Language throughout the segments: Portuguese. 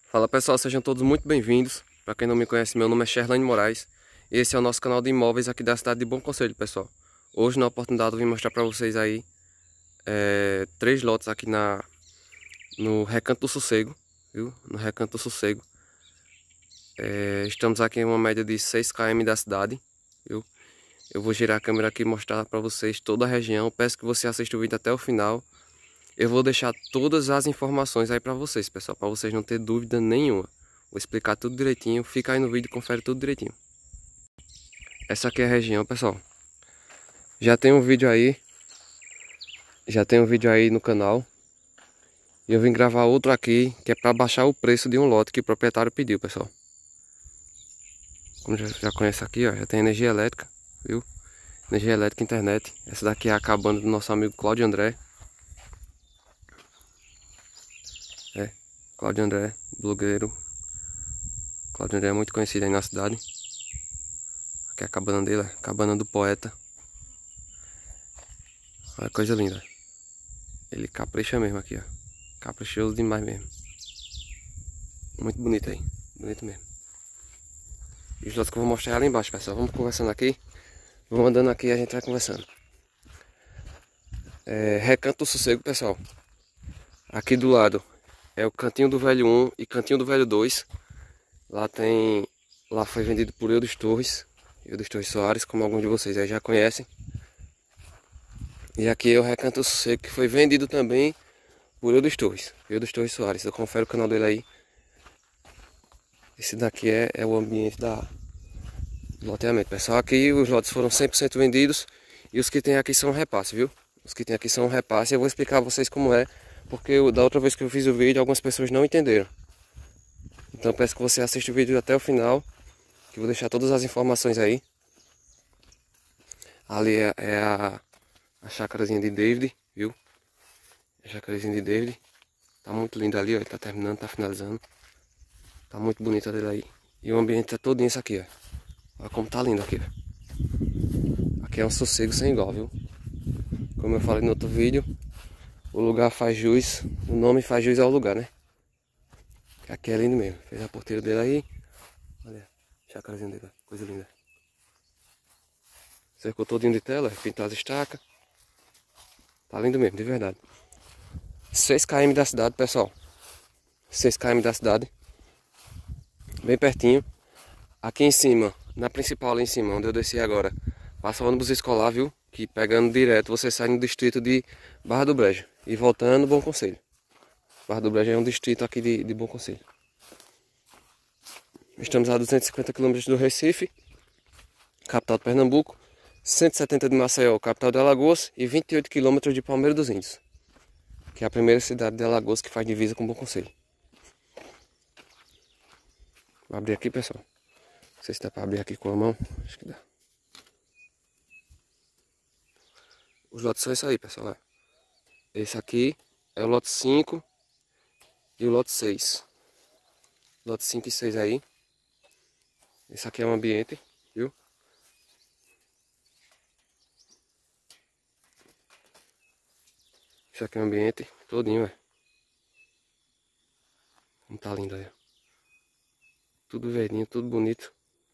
Fala pessoal, sejam todos muito bem-vindos. Para quem não me conhece, meu nome é Sherlane Moraes e esse é o nosso canal de imóveis aqui da cidade de Bom Conselho, pessoal. Hoje, na oportunidade, eu vim mostrar para vocês aí 3 lotes aqui no Recanto do Sossego, viu? No Recanto do Sossego. Estamos aqui em uma média de 6 km da cidade, viu? Eu vou girar a câmera aqui e mostrar para vocês toda a região. Peço que você assista o vídeo até o final. Eu vou deixar todas as informações aí para vocês, pessoal, para vocês não ter dúvida nenhuma. Vou explicar tudo direitinho, fica aí no vídeo e confere tudo direitinho. Essa aqui é a região, pessoal. Já tem um vídeo aí no canal. E eu vim gravar outro aqui, que é para baixar o preço de um lote que o proprietário pediu, pessoal. Como já conhece aqui, ó, já tem energia elétrica, viu? Energia elétrica e internet. Essa daqui é a cabana do nosso amigo Cláudio André. Cláudio André, blogueiro. Cláudio André é muito conhecido aí na cidade. Aqui é a cabana dele, a cabana do poeta. Olha que coisa linda. Ele capricha mesmo aqui, ó. Caprichoso demais mesmo. Muito bonito aí, bonito mesmo. E os lotes que eu vou mostrar lá embaixo, pessoal. Vamos conversando aqui. Vamos andando aqui e a gente vai conversando. Recanto do Sossego, pessoal. Aqui do lado é o Cantinho do Velho 1 e Cantinho do Velho 2. Lá foi vendido por Eudes Torres Soares, como alguns de vocês aí já conhecem. E aqui é o Recanto do Sossego, que foi vendido também por Eudes Torres Soares. Eu confere o canal dele aí. Esse daqui é o ambiente do loteamento, pessoal. Aqui os lotes foram 100% vendidos e os que tem aqui são repasse, viu? Os que tem aqui são repasse. Eu vou explicar a vocês como é, porque da outra vez que eu fiz o vídeo, algumas pessoas não entenderam. Então peço que você assista o vídeo até o final, que eu vou deixar todas as informações aí. Ali é a chácarazinha de David, viu? A chácarazinha de David. Tá muito lindo ali, ó. Ele tá terminando, tá finalizando. Tá muito bonita dele aí. E o ambiente tá todinho isso aqui, ó. Olha como tá lindo aqui, ó. Aqui é um sossego sem igual, viu? Como eu falei no outro vídeo, o lugar faz jus, o nome faz jus ao lugar, né? Aqui é lindo mesmo. Fez a porteira dele aí. Olha, a chácarazinha dele, coisa linda. Cercou todinho de tela, pintou as estacas. Tá lindo mesmo, de verdade. 6 km da cidade, pessoal. 6 km da cidade. Bem pertinho. Aqui em cima, na principal ali em cima, onde eu desci agora, passa o ônibus escolar, viu? Que pegando direto, você sai no distrito de Barra do Brejo. E voltando, Bom Conselho. Barra do Brejo é um distrito aqui de Bom Conselho. Estamos a 250 km do Recife, capital de Pernambuco. 170 de Maceió, capital de Alagoas. E 28 km de Palmeira dos Índios, que é a primeira cidade de Alagoas que faz divisa com Bom Conselho. Vou abrir aqui, pessoal. Não sei se dá para abrir aqui com a mão. Acho que dá. Os lotes são isso aí, pessoal. Esse aqui é o lote 5 e o lote 6. Lote 5 e 6 aí. Esse aqui é o ambiente, viu? Esse aqui é o ambiente todinho, velho. Como tá lindo aí. Tudo verdinho, tudo bonito.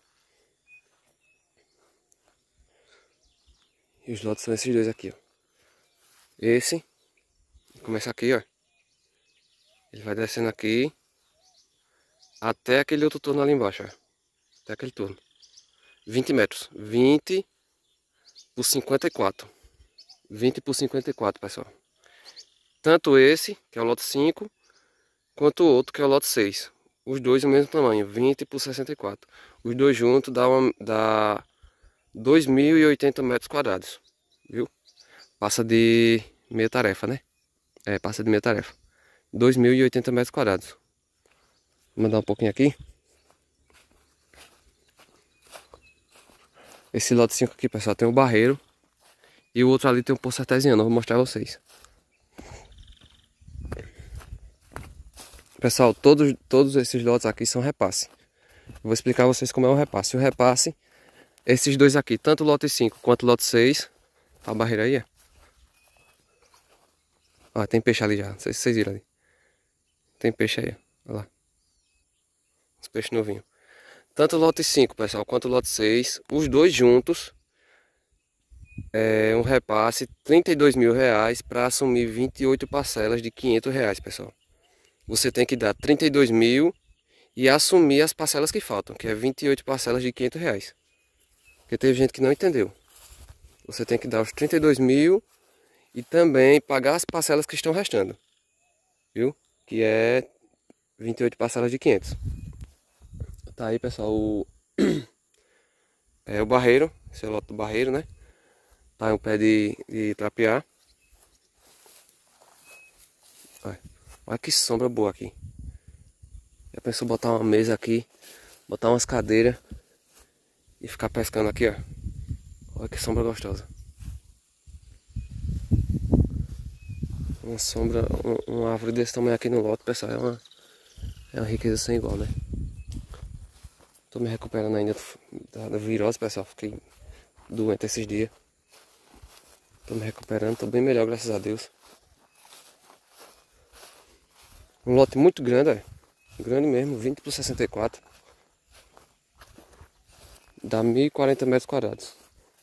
E os lotes são esses dois aqui, ó. Esse começa aqui, ó. Ele vai descendo aqui até aquele outro torno ali embaixo, ó. Até aquele torno. 20 metros. 20 por 54. 20 por 54, pessoal. Tanto esse, que é o lote 5, quanto o outro, que é o lote 6. Os dois o mesmo tamanho, 20 por 64. Os dois juntos dá 2.080 metros quadrados, viu? Passa de meia tarefa, né? Passa de meia tarefa. 2.080 metros quadrados. Vou mandar um pouquinho aqui. Esse lote 5 aqui, pessoal, tem um barreiro. E o outro ali tem um poço artesiano. Eu vou mostrar a vocês. Pessoal, todos esses lotes aqui são repasse. Eu vou explicar a vocês como é o repasse. O repasse, esses dois aqui, tanto o lote 5 quanto o lote 6. Tá a barreira aí, ó. Ó, tem peixe ali já. Não sei se vocês viram ali. Tem peixe aí, ó. Olha lá. Os peixes novinhos. Tanto o lote 5, pessoal, quanto o lote 6, os dois juntos, um repasse R$ 32.000 para assumir 28 parcelas de R$ 500, pessoal. Você tem que dar 32 mil e assumir as parcelas que faltam, que é 28 parcelas de R$ 500. Porque teve gente que não entendeu. Você tem que dar os 32 mil e também pagar as parcelas que estão restando, viu? Que é 28 parcelas de 500. Tá aí, pessoal, o barreiro, esse é o lote do barreiro, né? Tá aí um pé de trapear. Olha que sombra boa aqui. Já pensou botar uma mesa aqui, botar umas cadeiras e ficar pescando aqui, ó. Olha que sombra gostosa. Uma sombra, uma árvore desse tamanho aqui no lote, pessoal, é uma riqueza sem igual, né? Tô me recuperando ainda da virose, pessoal. Fiquei doente esses dias. Tô me recuperando, tô bem melhor, graças a Deus. Um lote muito grande, ó. Grande mesmo, 20 por 64. Dá 1.040 metros quadrados.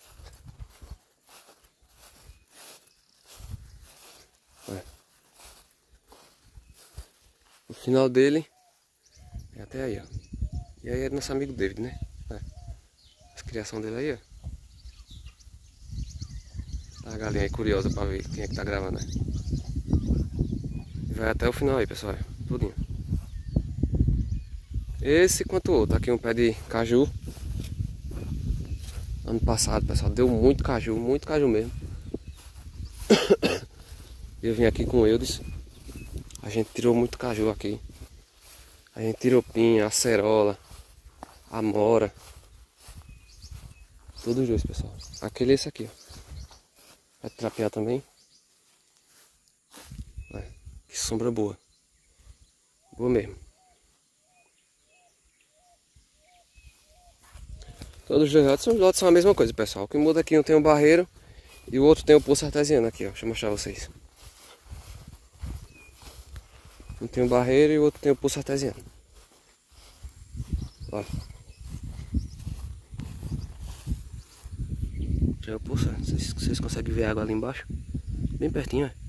O final dele é até aí, ó. E aí é nosso amigo David, né? As criação dele aí, ó. Tá a galinha aí curiosa pra ver quem é que tá gravando, né? E vai até o final aí, pessoal. Tudinho. Esse quanto o outro. Aqui um pé de caju. Ano passado, pessoal, deu muito caju mesmo. Eu vim aqui com o Eudes. A gente tirou muito caju aqui. A gente tirou pinha, acerola, amora. Todos os dois, pessoal. Aquele é esse aqui, ó. Vai trapear também. Que sombra boa. Boa mesmo. Todos os dois lotes são a mesma coisa, pessoal. O que muda aqui, um tem um barreiro e o outro tem o poço artesiano aqui, ó. Deixa eu mostrar vocês. Um tem um barreiro e o outro tem o poço artesiano. Ó. Já é o poço, vocês conseguem ver a água ali embaixo? Bem pertinho, ó.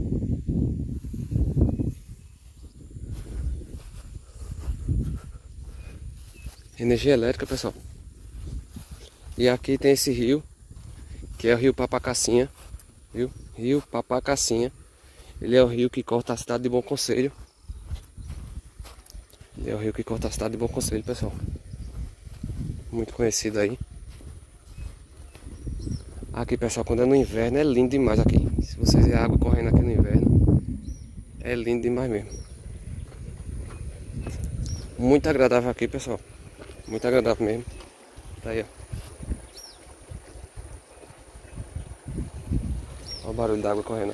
Energia elétrica, pessoal. E aqui tem esse rio, que é o rio Papacacinha, viu? Rio Papacacinha. Ele é o rio que corta a cidade de Bom Conselho. Ele é o rio que corta a cidade de Bom Conselho, pessoal. Muito conhecido aí. Aqui, pessoal, quando é no inverno é lindo demais aqui. Se vocês verem a água correndo aqui no inverno, é lindo demais mesmo. Muito agradável aqui, pessoal. Muito agradável mesmo. Tá aí, ó. Olha o barulho da água correndo.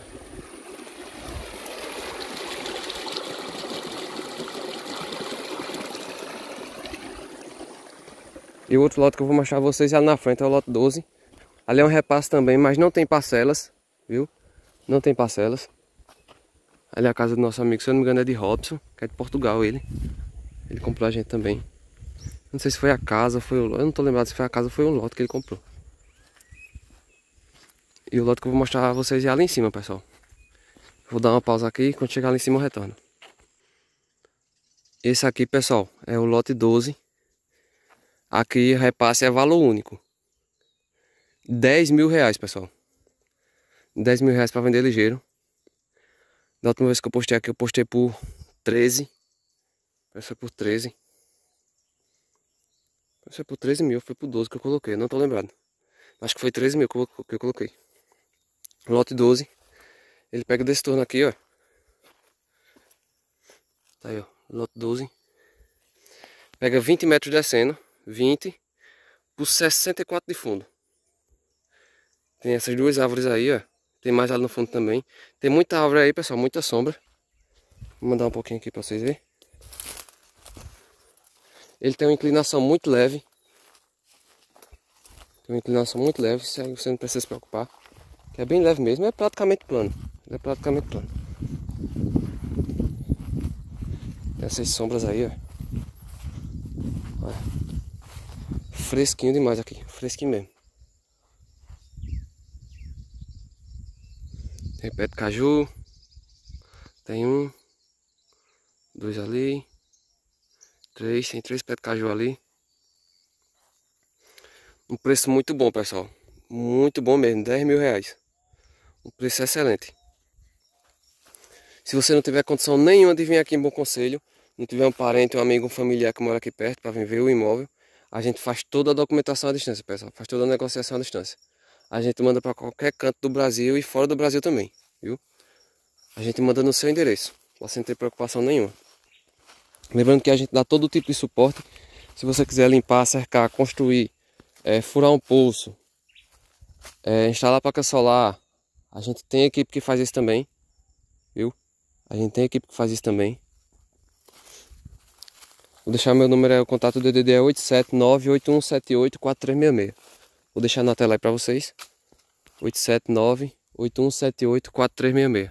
E o outro lote que eu vou mostrar a vocês ali na frente é o lote 12. Ali é um repasse também, mas não tem parcelas, viu? Não tem parcelas. Ali é a casa do nosso amigo, se eu não me engano é de Robson, que é de Portugal ele. Ele comprou a gente também. Não sei se foi a casa, foi o lote. Eu não tô lembrado se foi a casa ou foi o lote que ele comprou. E o lote que eu vou mostrar a vocês é ali em cima, pessoal. Vou dar uma pausa aqui, quando chegar lá em cima eu retorno. Esse aqui, pessoal, é o lote 12. Aqui repasse é valor único. R$ 10.000, pessoal. R$ 10.000 para vender ligeiro. Da última vez que eu postei aqui, eu postei por 13. Foi por 13. Foi por 13 mil, foi por 12 que eu coloquei, não tô lembrado. Acho que foi 13 mil que eu coloquei. Lote 12. Ele pega desse torno aqui, ó. Tá aí, ó. Lote 12. Pega 20 metros descendo. 20 por 64 de fundo. Tem essas duas árvores aí, ó. Tem mais ali no fundo também. Tem muita árvore aí, pessoal, muita sombra. Vou mandar um pouquinho aqui pra vocês verem. Ele tem uma inclinação muito leve. Tem uma inclinação muito leve, você não precisa se preocupar. Que é bem leve mesmo, é praticamente plano. Ele é praticamente plano. Tem essas sombras aí, ó. Olha. Fresquinho demais aqui, fresquinho mesmo. Tem pé de caju. Tem 1, 2 ali. 3, tem 3 pés de caju ali. Um preço muito bom, pessoal. Muito bom mesmo, 10 mil reais. Um preço excelente. Se você não tiver condição nenhuma de vir aqui em Bom Conselho, não tiver um parente, um amigo, um familiar que mora aqui perto para vir ver o imóvel, a gente faz toda a documentação à distância, pessoal. Faz toda a negociação à distância. A gente manda para qualquer canto do Brasil e fora do Brasil também, viu? A gente manda no seu endereço, sem ter preocupação nenhuma. Lembrando que a gente dá todo tipo de suporte. Se você quiser limpar, cercar, construir, furar um poço, instalar placa solar, a gente tem equipe que faz isso também, viu? A gente tem equipe que faz isso também. Vou deixar meu número, o contato do DDD é 879-8178-4366. Vou deixar na tela aí pra vocês. 879-8178-4366.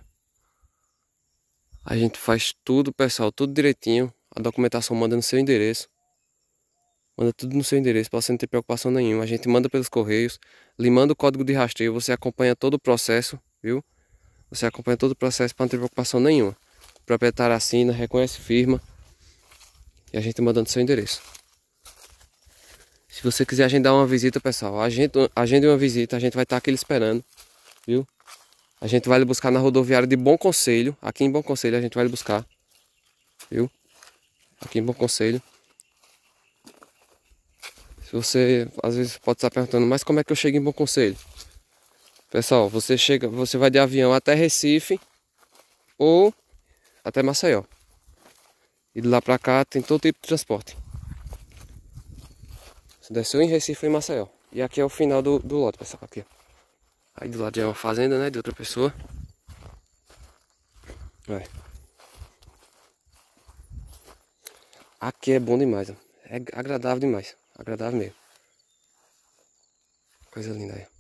A gente faz tudo, pessoal, tudo direitinho. A documentação manda no seu endereço. Manda tudo no seu endereço, pra você não ter preocupação nenhuma. A gente manda pelos correios, lhe manda o código de rastreio. Você acompanha todo o processo, viu? Você acompanha todo o processo para não ter preocupação nenhuma. O proprietário assina, reconhece firma. E a gente manda no seu endereço. Se você quiser agendar uma visita, pessoal, agende uma visita, a gente vai estar aqui esperando, viu? A gente vai lhe buscar na rodoviária de Bom Conselho, aqui em Bom Conselho a gente vai lhe buscar, viu? Aqui em Bom Conselho. Se você, às vezes, pode estar perguntando, mas como é que eu chego em Bom Conselho? Pessoal, você vai de avião até Recife ou até Maceió. E de lá pra cá tem todo tipo de transporte. Você desceu em Recife ou em Maceió. E aqui é o final do lote, pessoal. Aqui. Aí do lado já é uma fazenda, né? De outra pessoa. Olha. Aqui é bom demais, ó. É agradável demais. Agradável mesmo. Coisa linda aí.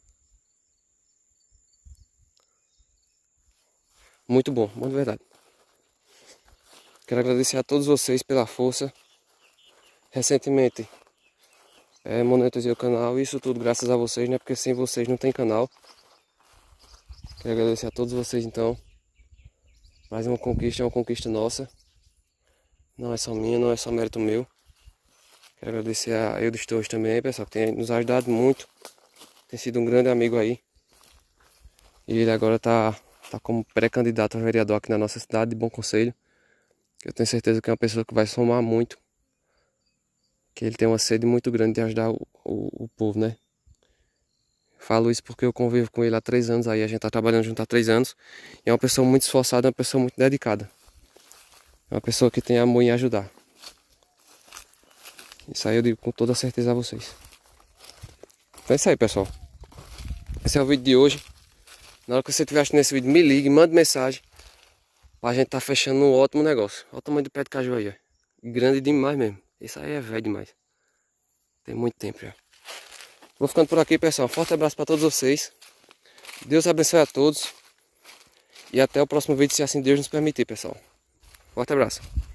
Muito bom, de verdade. Quero agradecer a todos vocês pela força. Recentemente monetizei o canal. Isso tudo graças a vocês, né? Porque sem vocês não tem canal. Quero agradecer a todos vocês então. Mais uma conquista nossa. Não é só minha, não é só mérito meu. Quero agradecer a Eudes Torres também, pessoal, que tem nos ajudado muito. Tem sido um grande amigo aí. E ele agora tá como pré-candidato a vereador aqui na nossa cidade de Bom Conselho. Eu tenho certeza que é uma pessoa que vai somar muito. Que ele tem uma sede muito grande de ajudar o povo, né? Falo isso porque eu convivo com ele há 3 anos aí. A gente tá trabalhando junto há 3 anos. E é uma pessoa muito esforçada, uma pessoa muito dedicada. É uma pessoa que tem amor em ajudar. Isso aí eu digo com toda certeza a vocês. Então é isso aí, pessoal. Esse é o vídeo de hoje. Na hora que você estiver assistindo esse vídeo, me ligue, mande mensagem. Pra gente tá fechando um ótimo negócio. Olha o tamanho do pé de caju aí, ó. Grande demais mesmo. Esse aí é velho demais. Tem muito tempo já. Vou ficando por aqui, pessoal. Forte abraço para todos vocês. Deus abençoe a todos. E até o próximo vídeo, se assim Deus nos permitir, pessoal. Forte abraço.